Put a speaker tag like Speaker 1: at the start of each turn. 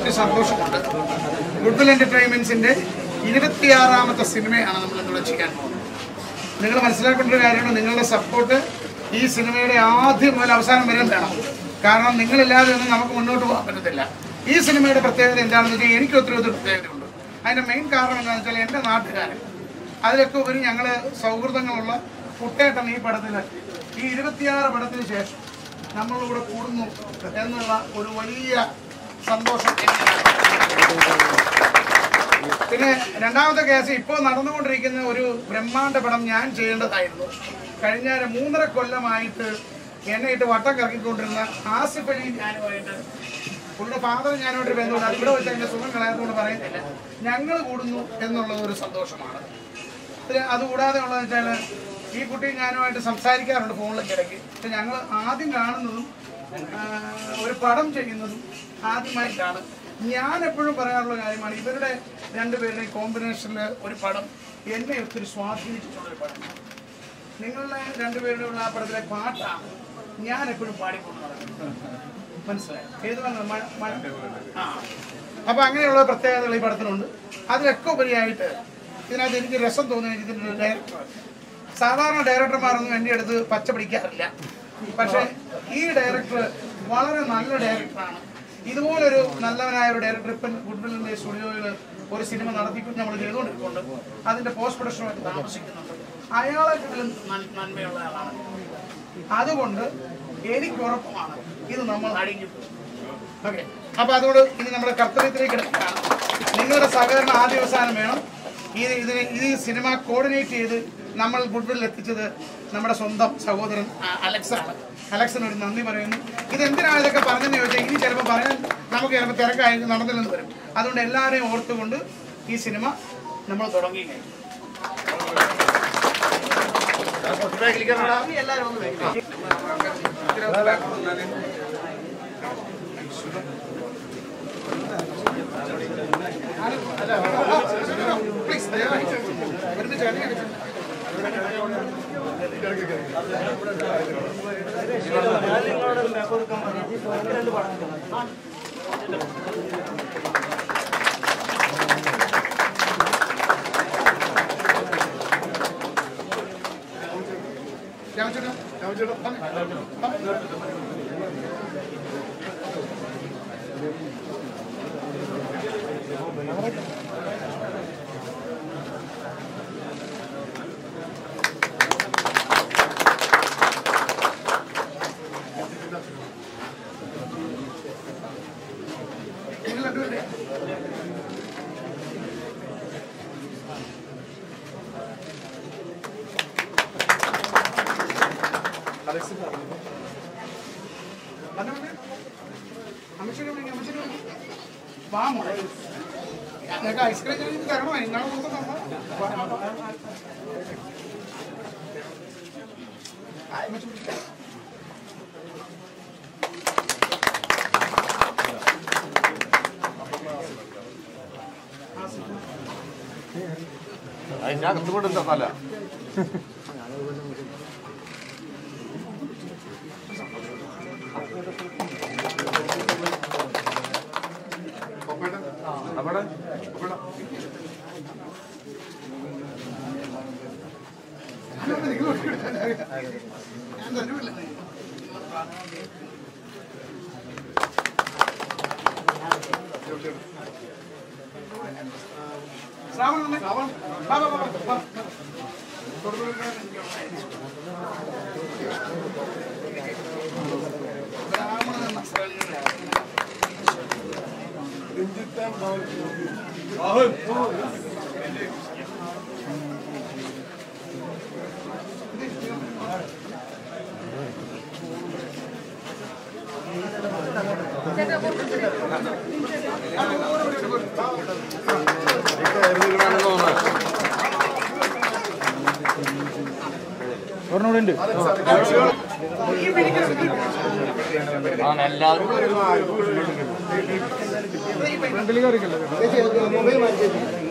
Speaker 1: ഒത്തിരി സന്തോഷമുണ്ട്. ഗുഡ്വിൽ എന്റർടൈൻമെന്റ്സിന്റെ 26ാമത്തെ സിനിമയാണ് നമ്മൾ ഇന്നിവിടെ ചെയ്യാൻ പോകുന്നത്. നിങ്ങൾ മനസ്സിലാക്കേണ്ട ഒരു കാര്യമാണ്, നിങ്ങളുടെ സപ്പോർട്ട് ഈ സിനിമയുടെ ആദ്യം മുതൽ അവസാനം വരെ വേണം. കാരണം നിങ്ങളില്ലാതെ ഒന്നും നമുക്ക് മുന്നോട്ട് പോകാൻ പറ്റത്തില്ല. ഈ സിനിമയുടെ പ്രത്യേകത എന്താണെന്ന് വെച്ചാൽ എനിക്ക് ഒത്തിരി പ്രത്യേകതയുണ്ട്. അതിൻ്റെ മെയിൻ കാരണം എന്താണെന്ന് വെച്ചാൽ എൻ്റെ നാട്ടുകാരൻ, അതിലൊക്കെ ഉപരി ഞങ്ങൾ സൗഹൃദങ്ങളുള്ള കുട്ടേട്ടൻ ഈ പടത്തിൽ ഈ 26 പടത്തിന് ശേഷം നമ്മളിവിടെ കൂടുന്നു എന്നുള്ള ഒരു വലിയ സന്തോഷം. പിന്നെ രണ്ടാമത്തെ കേസ്, ഇപ്പോൾ നടന്നുകൊണ്ടിരിക്കുന്ന ഒരു ബ്രഹ്മാണ്ഡ പടം ഞാൻ ചെയ്യേണ്ടതായിരുന്നു. കഴിഞ്ഞ 3.5 കൊല്ലമായിട്ട് എന്നെ ഇട്ട് വട്ടം കറക്കിക്കൊണ്ടിരുന്ന ആസിഫ് അലി ഞാനുമായിട്ട്, പുള്ളിയുടെ ഫാദർ ഞാനുമായിട്ട് ബന്ധമുണ്ട്. അതിവിടെ വെച്ച് അതിൻ്റെ സുഖം കളയാത്തതുകൊണ്ട് പറയുന്നില്ല. ഞങ്ങൾ കൂടുന്നു എന്നുള്ളത് ഒരു സന്തോഷമാണ്. അതുകൂടാതെ ഉള്ളതെന്ന് വെച്ചാൽ ഈ കുട്ടി ഞാനുമായിട്ട് സംസാരിക്കാറുണ്ട് ഫോണിലൊക്കെ ഇടയ്ക്ക്. പക്ഷെ ഞങ്ങൾ ആദ്യം കാണുന്നതും ഒരു പടം ചെയ്യുന്നതും ആദ്യമായിട്ടാണ്. ഞാൻ എപ്പോഴും പറയാറുള്ള കാര്യമാണ്, ഇവരുടെ രണ്ടുപേരുടെയും കോമ്പിനേഷനിൽ ഒരു പടം എന്നെ ഒത്തിരി സ്വാധീനിച്ചിട്ടുള്ളൊരു പടം. നിങ്ങളുടെ രണ്ടുപേരുടെ ഉള്ള ആ പടത്തിലെ പാട്ടാണ് ഞാൻ എപ്പോഴും പാടിക്കൊണ്ട് നടക്കുന്നത്. മനസ്സിലായി? ഏത് മഴ. അപ്പം അങ്ങനെയുള്ള പ്രത്യേകതകൾ ഈ പടത്തിലുണ്ട്. അതിലൊക്കെ ഉപരിയായിട്ട് ഇതിനകത്ത് എനിക്ക് രസം തോന്നുന്നത് ഇതിൻ്റെ ഒരു ഡയറക്ടർ. സാധാരണ ഡയറക്ടർമാരൊന്നും എൻ്റെ അടുത്ത് പച്ച പിടിക്കാറില്ല. പക്ഷേ ഈ ഡയറക്ടർ വളരെ നല്ല ഡയറക്ടറാണ്. ഇതുപോലൊരു നല്ലവനായ ഒരു ഡയറക്ടർ ഇപ്പം ഗുഡ്വില്ലിൻ്റെ സ്റ്റുഡിയോയിൽ ഒരു സിനിമ നടത്തിക്കൊണ്ട് നമ്മൾ ചെയ്തുകൊണ്ടിരിക്കുന്നുണ്ട്. അതിൻ്റെ പോസ്റ്റ് പ്രൊഡക്ഷനുമായിട്ട് താമസിക്കുന്നുണ്ട്. അയാളെക്കാളും നന്മയുള്ള ആളാണ്. അതുകൊണ്ട് എനിക്ക് ഉറപ്പമാണ് ഇത് നമ്മൾ അഴിഞ്ഞു പോകും. ഓക്കെ, അപ്പോൾ അതുകൊണ്ട് ഇനി നമ്മുടെ കർത്തവ്യത്തിലേക്ക് എടുക്കുകയാണ്. നിങ്ങളുടെ സഹകരണം ആദ്യ അവസാനം വേണം. ഈ സിനിമ കോർഡിനേറ്റ് ചെയ്ത് നമ്മൾ ഗുഡ്വില്ലിൽ എത്തിച്ചത് നമ്മുടെ സ്വന്തം സഹോദരൻ അലക്സാണ്. അലക്സിന് ഒരു നന്ദി പറയുന്നു. ഇതെന്തിനാണ് ഇതൊക്കെ പറഞ്ഞെന്ന് ചോദിച്ചാൽ ഇനി ചിലപ്പോൾ പറയാൻ നമുക്ക് ചിലപ്പോൾ തിരക്കായി നടന്നില്ലെന്ന് വരും. അതുകൊണ്ട് എല്ലാവരെയും ഓർത്തുകൊണ്ട് ഈ സിനിമ നമ്മൾ തുടങ്ങി കഴിഞ്ഞു. എല്ലാവരും ഒന്ന് പ്ലീസ് ഐസ്ക്രീം തരണോ? ഇന്നാളെ
Speaker 2: ഞാൻ കത്തുകൊണ്ടെന്താ തല
Speaker 1: എല്ലാവരും